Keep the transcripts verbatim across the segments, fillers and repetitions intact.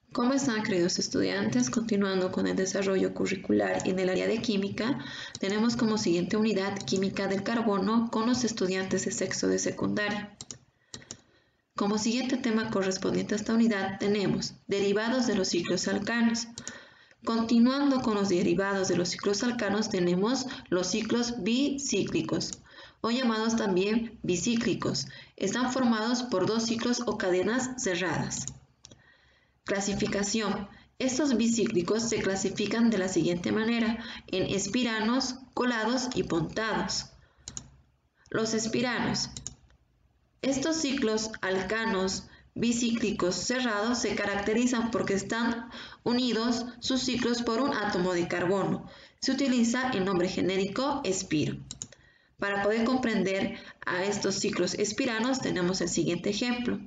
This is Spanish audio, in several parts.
¿Cómo están, queridos estudiantes? Continuando con el desarrollo curricular en el área de química, tenemos como siguiente unidad química del carbono con los estudiantes de sexto de secundaria. Como siguiente tema correspondiente a esta unidad tenemos derivados de los ciclos alcanos. Continuando con los derivados de los ciclos alcanos tenemos los ciclos bicíclicos, o llamados también bicíclicos. Están formados por dos ciclos o cadenas cerradas. Clasificación. Estos bicíclicos se clasifican de la siguiente manera, en espiranos, colados y pontados. Los espiranos. Estos ciclos alcanos bicíclicos cerrados se caracterizan porque están unidos sus ciclos por un átomo de carbono. Se utiliza el nombre genérico espiro. Para poder comprender a estos ciclos espiranos tenemos el siguiente ejemplo.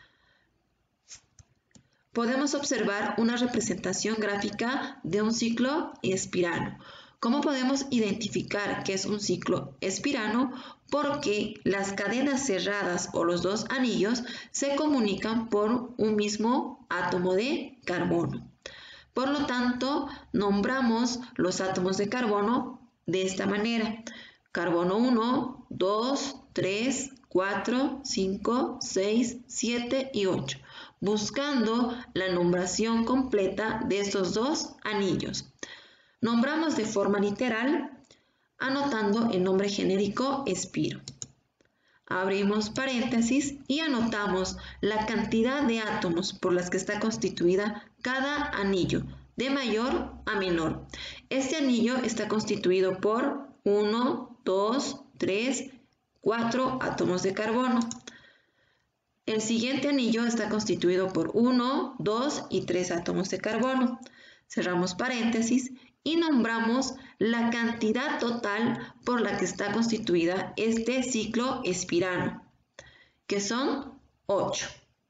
Podemos observar una representación gráfica de un ciclo espirano. ¿Cómo podemos identificar que es un ciclo espirano? Porque las cadenas cerradas o los dos anillos se comunican por un mismo átomo de carbono. Por lo tanto, nombramos los átomos de carbono de esta manera. Carbono uno, dos, tres, cuatro, cinco, seis, siete y ocho. Buscando la numeración completa de estos dos anillos. Nombramos de forma literal, anotando el nombre genérico espiro. Abrimos paréntesis y anotamos la cantidad de átomos por las que está constituida cada anillo, de mayor a menor. Este anillo está constituido por uno, dos, tres, cuatro átomos de carbono. El siguiente anillo está constituido por uno, dos y tres átomos de carbono. Cerramos paréntesis y nombramos la cantidad total por la que está constituida este ciclo espirano, que son ocho.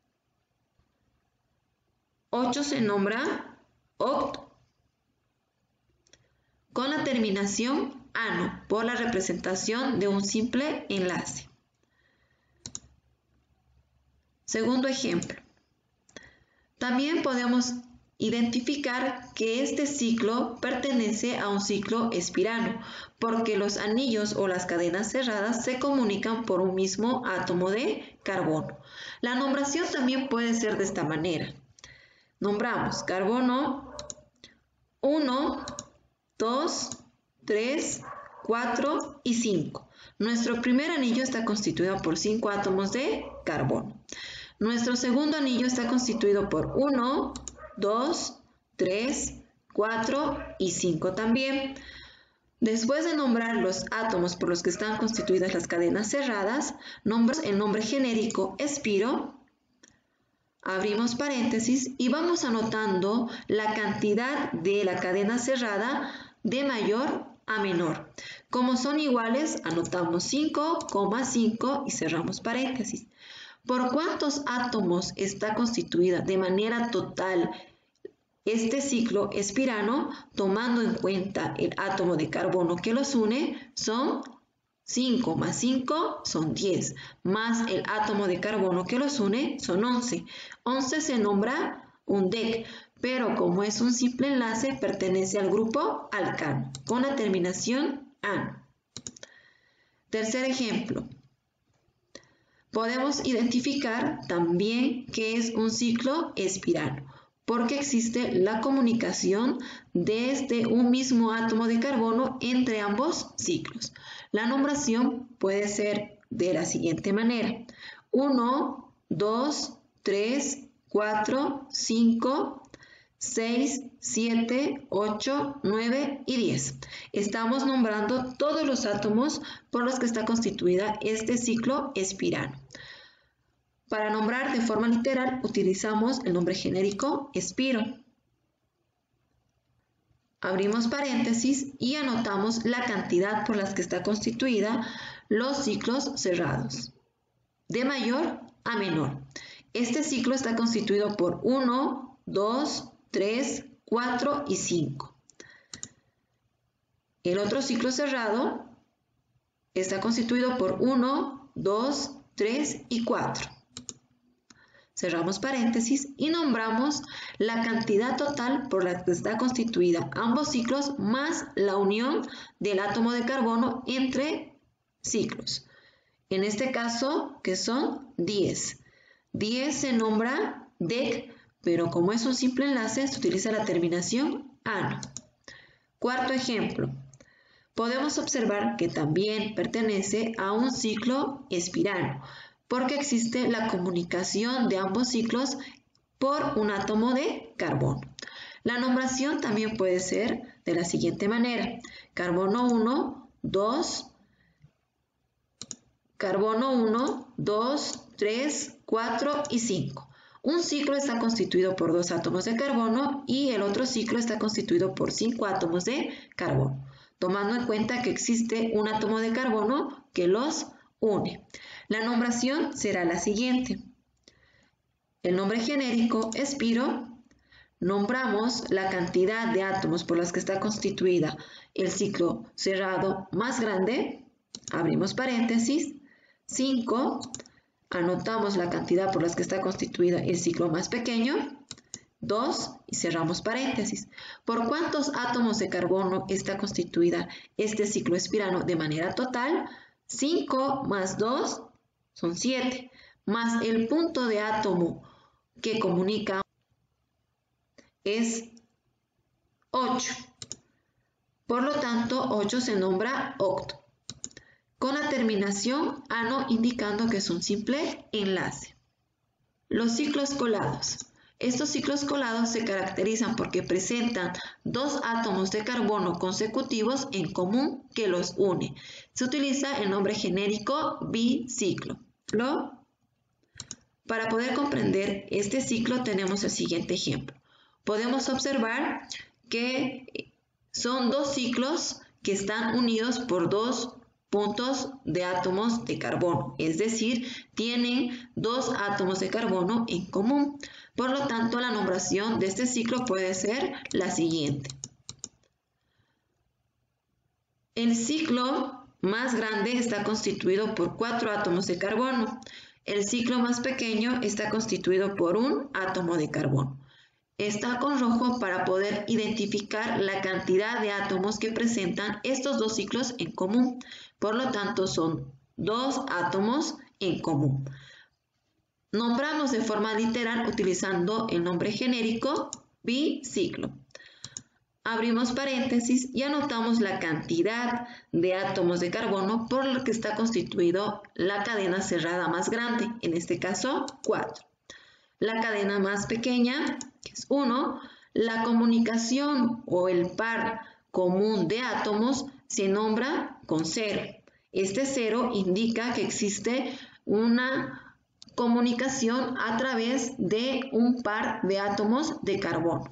ocho se nombra octo, con la terminación ano, por la representación de un simple enlace. Segundo ejemplo. También podemos identificar que este ciclo pertenece a un ciclo espirano, porque los anillos o las cadenas cerradas se comunican por un mismo átomo de carbono. La nombración también puede ser de esta manera. Nombramos carbono uno, dos, tres, cuatro y cinco. Nuestro primer anillo está constituido por cinco átomos de carbono. Nuestro segundo anillo está constituido por uno, dos, tres, cuatro y cinco también. Después de nombrar los átomos por los que están constituidas las cadenas cerradas, nombramos el nombre genérico espiro, abrimos paréntesis y vamos anotando la cantidad de la cadena cerrada de mayor a menor. Como son iguales, anotamos cinco, cinco y cerramos paréntesis. ¿Por cuántos átomos está constituida de manera total este ciclo espirano? Tomando en cuenta el átomo de carbono que los une, son cinco más cinco son diez, más el átomo de carbono que los une son once. once se nombra un dec, pero como es un simple enlace, pertenece al grupo alcano, con la terminación ano. Tercer ejemplo. Podemos identificar también que es un ciclo espirano, porque existe la comunicación desde un mismo átomo de carbono entre ambos ciclos. La nombración puede ser de la siguiente manera. uno, dos, tres, cuatro, cinco, seis, siete, ocho, nueve y diez. Estamos nombrando todos los átomos por los que está constituida este ciclo espirano. Para nombrar de forma literal utilizamos el nombre genérico espiro. Abrimos paréntesis y anotamos la cantidad por las que está constituida los ciclos cerrados, de mayor a menor. Este ciclo está constituido por uno, dos, tres, cuatro y cinco. El otro ciclo cerrado está constituido por uno, dos, tres y cuatro. cerramos paréntesis y nombramos la cantidad total por la que está constituida ambos ciclos más la unión del átomo de carbono entre ciclos. En este caso, que son diez. diez se nombra dec, pero como es un simple enlace, se utiliza la terminación ano. Cuarto ejemplo. Podemos observar que también pertenece a un ciclo espirano, porque existe la comunicación de ambos ciclos por un átomo de carbono. La nombración también puede ser de la siguiente manera: carbono uno, dos, carbono uno, dos, tres, cuatro y cinco. Un ciclo está constituido por dos átomos de carbono y el otro ciclo está constituido por cinco átomos de carbono, tomando en cuenta que existe un átomo de carbono que los une. La nombración será la siguiente. El nombre genérico, espiro. Nombramos la cantidad de átomos por las que está constituida el ciclo cerrado más grande, abrimos paréntesis, cinco, anotamos la cantidad por las que está constituida el ciclo más pequeño, dos, y cerramos paréntesis. ¿Por cuántos átomos de carbono está constituida este ciclo espirano de manera total? cinco más dos son siete, más el punto de átomo que comunica es ocho. Por lo tanto, ocho se nombra octo, con la terminación ano indicando que es un simple enlace. Los ciclos colados. Estos ciclos colados se caracterizan porque presentan dos átomos de carbono consecutivos en común que los une. Se utiliza el nombre genérico biciclo. Para poder comprender este ciclo tenemos el siguiente ejemplo. Podemos observar que son dos ciclos que están unidos por dos puntos de átomos de carbono, es decir, tienen dos átomos de carbono en común. Por lo tanto, la nombración de este ciclo puede ser la siguiente. El ciclo más grande está constituido por cuatro átomos de carbono. El ciclo más pequeño está constituido por un átomo de carbono. Está con rojo para poder identificar la cantidad de átomos que presentan estos dos ciclos en común. Por lo tanto, son dos átomos en común. Nombramos de forma literal utilizando el nombre genérico biciclo. Abrimos paréntesis y anotamos la cantidad de átomos de carbono por la que está constituido la cadena cerrada más grande, en este caso cuatro. La cadena más pequeña, que es uno, la comunicación o el par común de átomos se nombra con cero. Este cero indica que existe una comunicación a través de un par de átomos de carbono.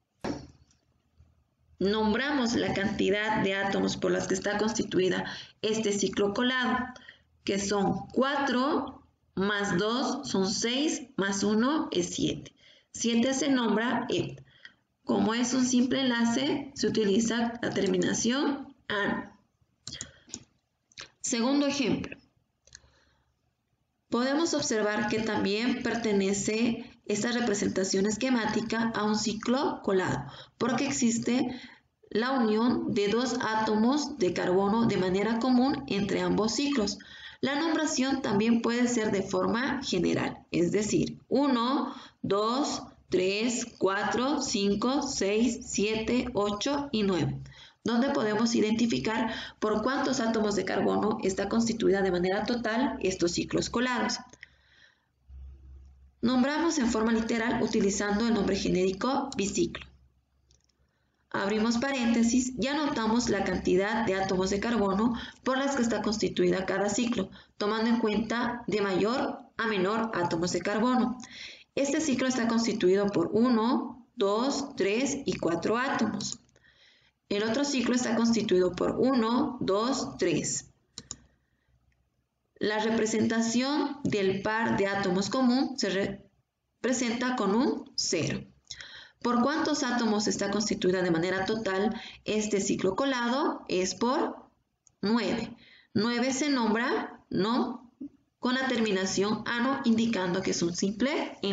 Nombramos la cantidad de átomos por las que está constituida este ciclo colado, que son cuatro más dos son seis, más uno es siete. siete se nombra et. Como es un simple enlace, se utiliza la terminación an. Segundo ejemplo. Podemos observar que también pertenece esta representación esquemática a un ciclo colado, porque existe la unión de dos átomos de carbono de manera común entre ambos ciclos. La nombración también puede ser de forma general, es decir, uno, dos, tres, cuatro, cinco, seis, siete, ocho y nueve, donde podemos identificar por cuántos átomos de carbono está constituida de manera total estos ciclos colados. Nombramos en forma literal utilizando el nombre genérico biciclo. Abrimos paréntesis y anotamos la cantidad de átomos de carbono por las que está constituida cada ciclo, tomando en cuenta de mayor a menor átomos de carbono. Este ciclo está constituido por uno, dos, tres y cuatro átomos. El otro ciclo está constituido por uno, dos, tres. La representación del par de átomos común se representa con un cero. ¿Por cuántos átomos está constituida de manera total este ciclo colado? Es por nueve. nueve se nombra no con la terminación ano, indicando que es un simple enlace.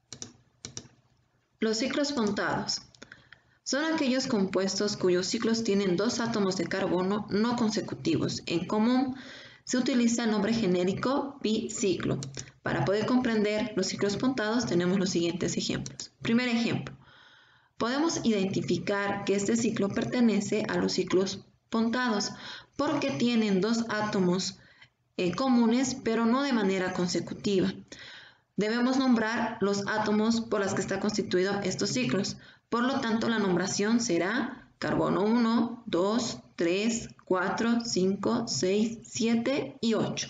Los ciclos puntados son aquellos compuestos cuyos ciclos tienen dos átomos de carbono no consecutivos. En común se utiliza el nombre genérico biciclo. Para poder comprender los ciclos puntados tenemos los siguientes ejemplos. Primer ejemplo. Podemos identificar que este ciclo pertenece a los ciclos puntados porque tienen dos átomos eh, comunes, pero no de manera consecutiva. Debemos nombrar los átomos por los que están constituidos estos ciclos. Por lo tanto, la nombración será carbono uno, dos, tres, cuatro, cinco, seis, siete y ocho.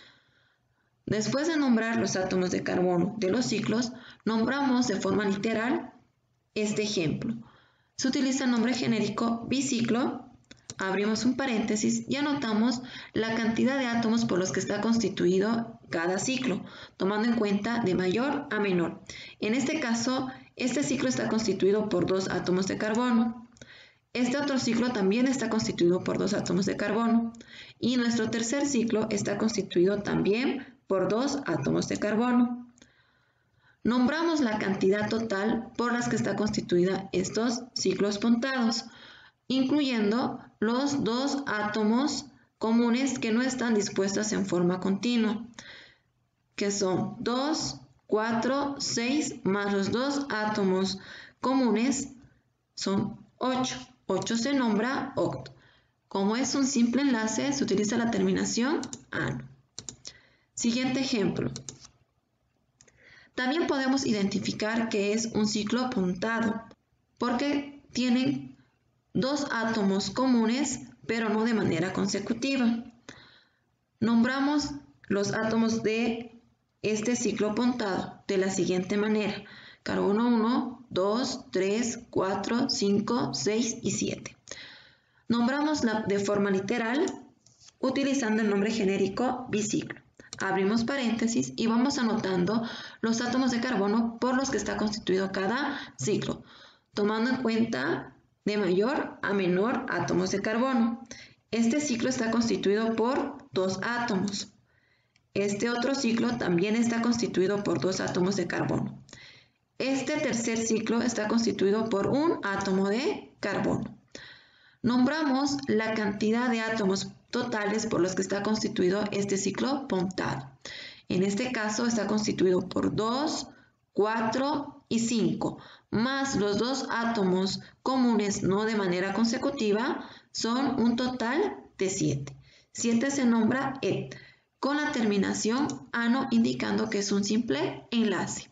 Después de nombrar los átomos de carbono de los ciclos, nombramos de forma literal este ejemplo. Se utiliza el nombre genérico biciclo, abrimos un paréntesis y anotamos la cantidad de átomos por los que está constituido cada ciclo, tomando en cuenta de mayor a menor. En este caso, este ciclo está constituido por dos átomos de carbono. Este otro ciclo también está constituido por dos átomos de carbono. Y nuestro tercer ciclo está constituido también por dos átomos de carbono. Nombramos la cantidad total por las que está constituida estos ciclos puntados, incluyendo los dos átomos comunes que no están dispuestos en forma continua, que son dos, cuatro, seis, más los dos átomos comunes son ocho. ocho se nombra octo. Como es un simple enlace, se utiliza la terminación ano. Siguiente ejemplo. También podemos identificar que es un ciclo puntado porque tienen dos átomos comunes, pero no de manera consecutiva. Nombramos los átomos de este ciclo puntado de la siguiente manera: carbono uno, dos, tres, cuatro, cinco, seis y siete. Nombramos la, de forma literal utilizando el nombre genérico biciclo. Abrimos paréntesis y vamos anotando los átomos de carbono por los que está constituido cada ciclo, tomando en cuenta de mayor a menor átomos de carbono. Este ciclo está constituido por dos átomos. Este otro ciclo también está constituido por dos átomos de carbono. Este tercer ciclo está constituido por un átomo de carbono. Nombramos la cantidad de átomos totales por los que está constituido este ciclo puntado. En este caso está constituido por dos, cuatro y cinco, más los dos átomos comunes no de manera consecutiva, son un total de siete. siete se nombra et, con la terminación ano, indicando que es un simple enlace.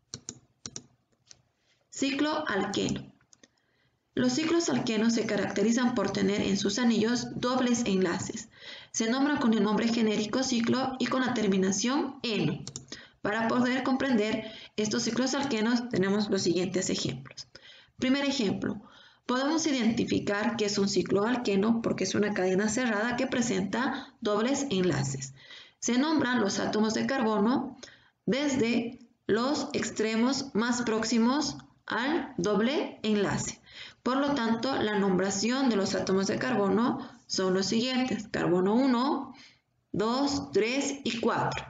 Ciclo alqueno. Los ciclos alquenos se caracterizan por tener en sus anillos dobles enlaces. Se nombran con el nombre genérico ciclo y con la terminación eno. Para poder comprender estos ciclos alquenos tenemos los siguientes ejemplos. Primer ejemplo. Podemos identificar que es un ciclo alqueno porque es una cadena cerrada que presenta dobles enlaces. Se nombran los átomos de carbono desde los extremos más próximos al doble enlace. Por lo tanto, la nombración de los átomos de carbono son los siguientes: carbono uno, dos, tres y cuatro.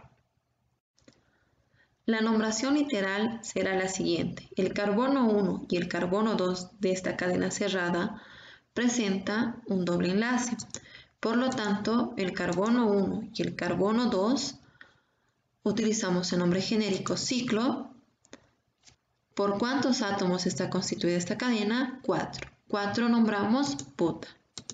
La nombración literal será la siguiente: el carbono uno y el carbono dos de esta cadena cerrada presenta un doble enlace. Por lo tanto, el carbono uno y el carbono dos utilizamos el nombre genérico ciclo. ¿Por cuántos átomos está constituida esta cadena? cuatro. cuatro nombramos buta.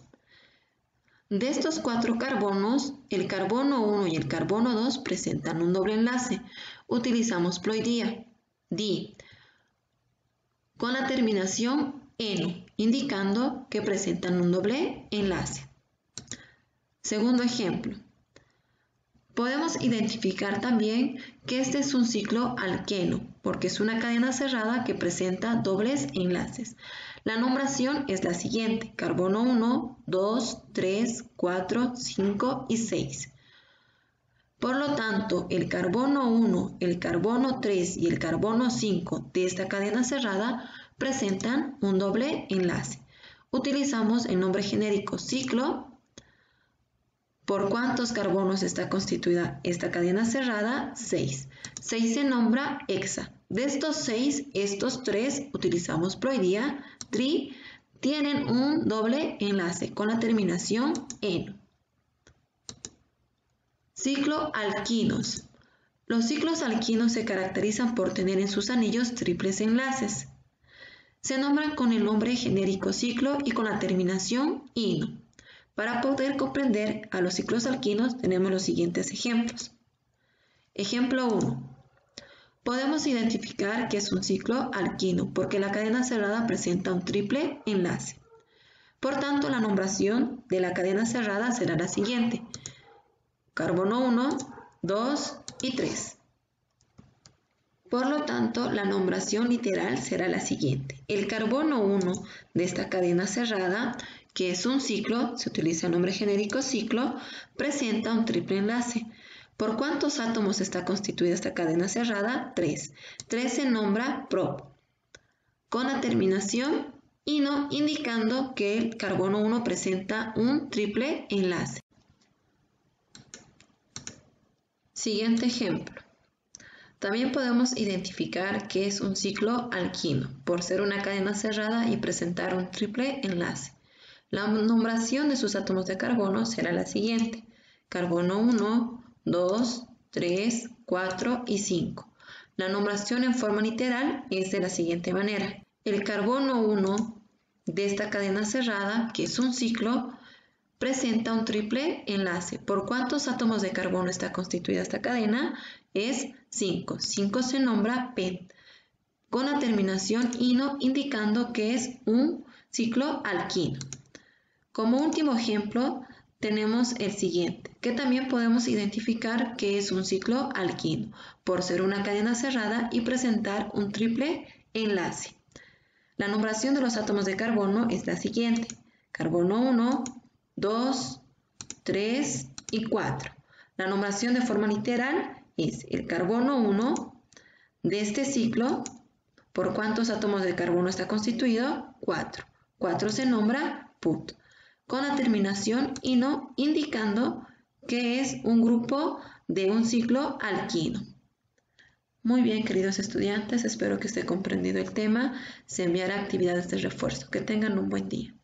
De estos cuatro carbonos, el carbono uno y el carbono dos presentan un doble enlace. Utilizamos ploidía, di, con la terminación eno, indicando que presentan un doble enlace. Segundo ejemplo. Podemos identificar también que este es un ciclo alqueno, porque es una cadena cerrada que presenta dobles enlaces. La nombración es la siguiente: carbono uno, dos, tres, cuatro, cinco y seis. Por lo tanto, el carbono uno, el carbono tres y el carbono cinco de esta cadena cerrada presentan un doble enlace. Utilizamos el nombre genérico ciclo ¿Por cuántos carbonos está constituida esta cadena cerrada? seis. seis se nombra hexa. De estos seis, estos tres utilizamos ploidía, tri, tienen un doble enlace con la terminación eno. Ciclo alquinos. Los ciclos alquinos se caracterizan por tener en sus anillos triples enlaces. Se nombran con el nombre genérico ciclo y con la terminación ino. Para poder comprender a los ciclos alquinos tenemos los siguientes ejemplos. Ejemplo uno. Podemos identificar que es un ciclo alquino porque la cadena cerrada presenta un triple enlace. Por tanto, la nombración de la cadena cerrada será la siguiente. Carbono uno, dos y tres. Por lo tanto, la nombración literal será la siguiente. El carbono uno de esta cadena cerrada, que es un ciclo, se utiliza el nombre genérico ciclo, presenta un triple enlace. ¿Por cuántos átomos está constituida esta cadena cerrada? tres. tres se nombra prop, con la terminación ino, indicando que el carbono uno presenta un triple enlace. Siguiente ejemplo. También podemos identificar que es un ciclo alquino, por ser una cadena cerrada y presentar un triple enlace. La numeración de sus átomos de carbono será la siguiente. Carbono uno, dos, tres, cuatro y cinco. La numeración en forma literal es de la siguiente manera. El carbono uno de esta cadena cerrada, que es un ciclo, presenta un triple enlace. ¿Por cuántos átomos de carbono está constituida esta cadena? Es cinco. cinco se nombra pen, con la terminación ino, indicando que es un ciclo alquino. Como último ejemplo, tenemos el siguiente, que también podemos identificar que es un ciclo alquino, por ser una cadena cerrada y presentar un triple enlace. La numeración de los átomos de carbono es la siguiente. Carbono uno, dos, tres y cuatro. La numeración de forma literal es el carbono uno de este ciclo. ¿Por cuántos átomos de carbono está constituido? cuatro. cuatro se nombra put, con la terminación ino, indicando que es un grupo de un ciclo alquino. Muy bien, queridos estudiantes, espero que esté comprendido el tema. Se enviará actividades de refuerzo. Que tengan un buen día.